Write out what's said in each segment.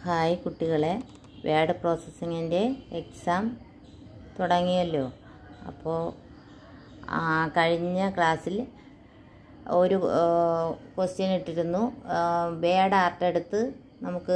Hi കുട്ടികളെ, word പ്രോസസ്സിങ്ങിൻ്റെ exam തുടങ്ങിയല്ലോ. അപ്പോൾ കഴിഞ്ഞ ക്ലാസ്സിൽ ഒരു ക്വസ്റ്റ്യൻ ഇട്ടിരുന്നു. വേർഡ് ആർട്ട് എടുത്ത് നമുക്ക്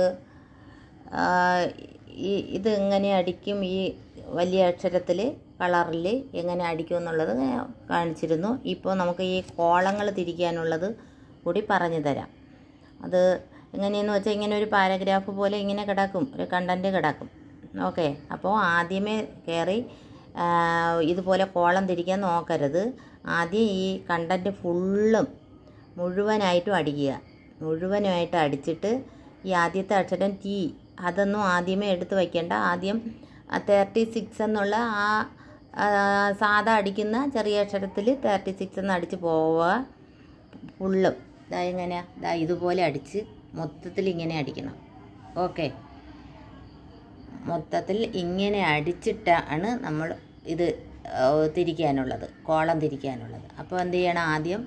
ഇത് എങ്ങനെ അടിക്കും, ഈ വലിയ അക്ഷരത്തിൽ കളറിൽ എങ്ങനെ അടിക്കും എന്നുള്ളത് കാണിച്ചിരുന്നു. ഇപ്പോൾ നമുക്ക് ഈ കോളങ്ങൾ തിരിക്കാനുള്ളത് കൂടി പറഞ്ഞു തരാം. അത് എങ്ങനെയെന്ന് വെച്ചാൽ ഇങ്ങനെ ഒരു പാരഗ്രാഫ് പോലെ ഇങ്ങനെ കിടക്കും, ഒരു കണ്ടൻറ്റ് കിടക്കും. ഓക്കെ, അപ്പോൾ ആദ്യമേ കയറി ഇതുപോലെ കോളം തിരിക്കാൻ നോക്കരുത്. ആദ്യം ഈ കണ്ടൻറ്റ് മുഴുവനായിട്ടും അടിക്കുക. മുഴുവനായിട്ട് അടിച്ചിട്ട് ഈ ആദ്യത്തെ അക്ഷരം ടി അതൊന്നും ആദ്യമേ എടുത്ത് വയ്ക്കേണ്ട. ആദ്യം 36 എന്നുള്ള സാധാ അടിക്കുന്ന ചെറിയ അക്ഷരത്തിൽ 36 എന്ന് അടിച്ച് പോവുക. ഫുള്ളും ഇങ്ങനെ ഇതുപോലെ അടിച്ച് മൊത്തത്തിൽ ഇങ്ങനെ അടിക്കണം. ഓക്കെ, മൊത്തത്തിൽ ഇങ്ങനെ അടിച്ചിട്ടാണ് നമ്മൾ ഇത് തിരിക്കാനുള്ളത്, കോളം തിരിക്കാനുള്ളത്. അപ്പോൾ എന്ത് ചെയ്യണം, ആദ്യം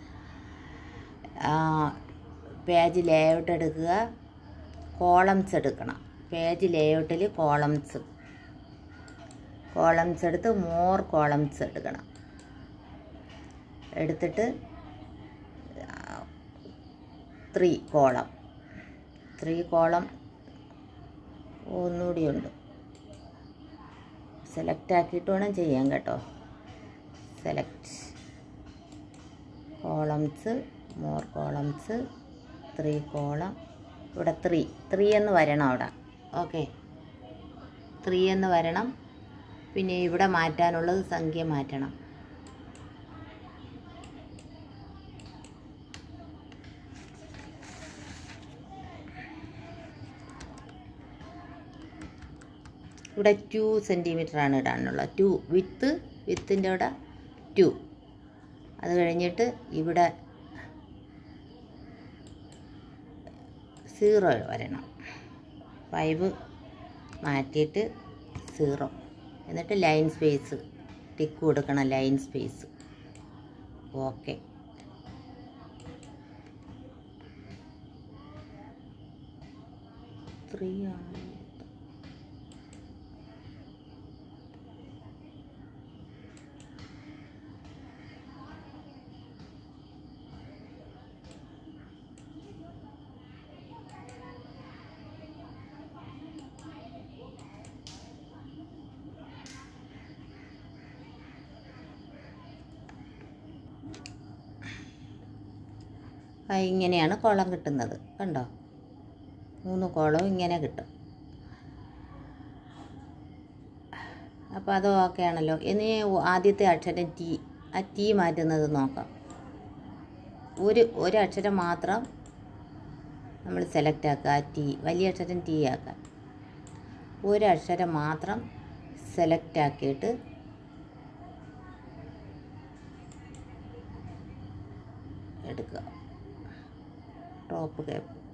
പേജ് ലേഔട്ട് എടുക്കുക, കോളംസ് എടുക്കണം. പേജ് ലേഔട്ടിൽ കോളംസ് എടുത്ത് മോർ കോളംസ് എടുക്കണം. എടുത്തിട്ട് 3 കോളം ഒന്നുകൂടി ഉണ്ട്. സെലക്ട് ആക്കിയിട്ട് വേണം ചെയ്യാൻ കേട്ടോ. Select columns, more columns, 3 column. ഇവിടെ 3 എന്ന് വരണം അവിടെ. ഓക്കെ, 3 എന്ന് വരണം. പിന്നെ ഇവിടെ മാറ്റാനുള്ളത് സംഖ്യ മാറ്റണം. ഇവിടെ 2 സെൻറ്റിമീറ്ററാണ് ഇടാനുള്ളത്. 2 വിത്തിൻ്റെ അവിടെ 2. അത് കഴിഞ്ഞിട്ട് ഇവിടെ 0 വരണം. 5 മാറ്റിയിട്ട് 0. എന്നിട്ട് ലൈൻ സ്പേസ് ടിക്ക് കൊടുക്കണം, ലൈൻ സ്പേസ്. ഓക്കെ, ഇങ്ങനെയാണ് കോളം കിട്ടുന്നത്. കണ്ടോ, 3 കോളം ഇങ്ങനെ കിട്ടും. അപ്പോൾ അത് ഓക്കെ ആണല്ലോ. ഇനി ആദ്യത്തെ അക്ഷരം ടി, ആ ടി മാറ്റുന്നത് നോക്കാം. ഒരു അക്ഷരം മാത്രം നമ്മൾ സെലക്ട് ആക്കുക. ടി വലിയ അക്ഷരം ടി ആക്കാൻ ഒരു അക്ഷരം മാത്രം സെലക്ട് ആക്കിയിട്ട് എടുക്കുക. Top Cape